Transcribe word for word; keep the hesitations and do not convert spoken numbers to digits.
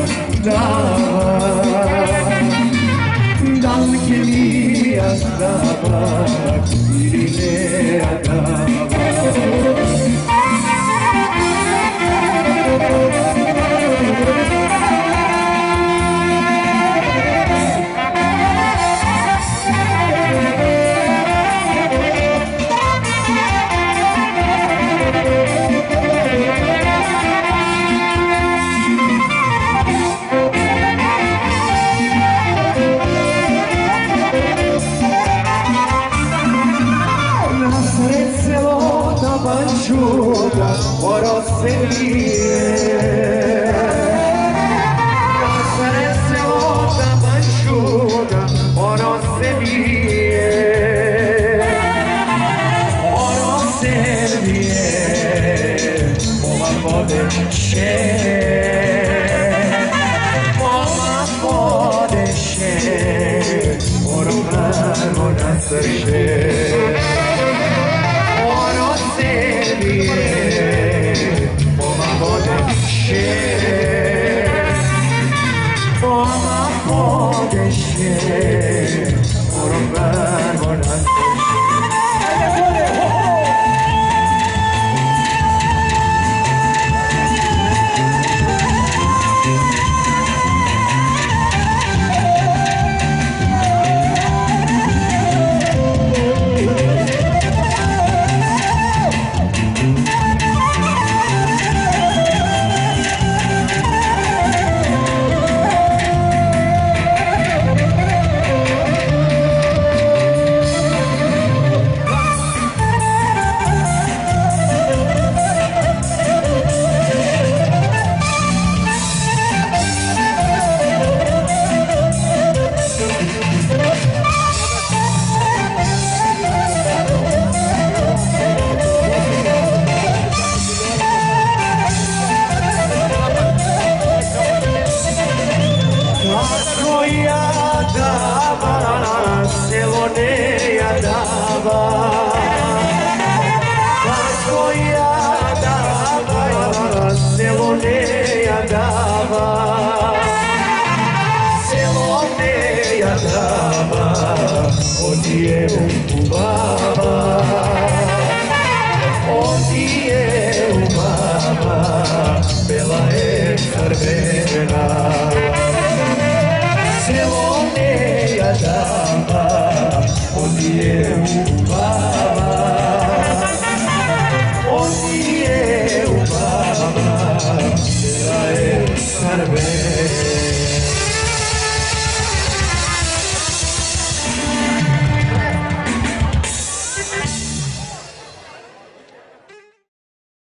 dava, dal che mi andava, ili ne andava. Bančuga, porosevije. Nasred selota bančuga, porosevije. Porosevije, poma vode še, poma vode še, porovnamo na srce. Poma vode še, poma vode še, porovnamo na srce. Selo ne jadava, kako jadava, selo ne jadava, selo ne jadava, odije u baba, odije u baba, bela je crvena. Selo ne jadava, odije u baba.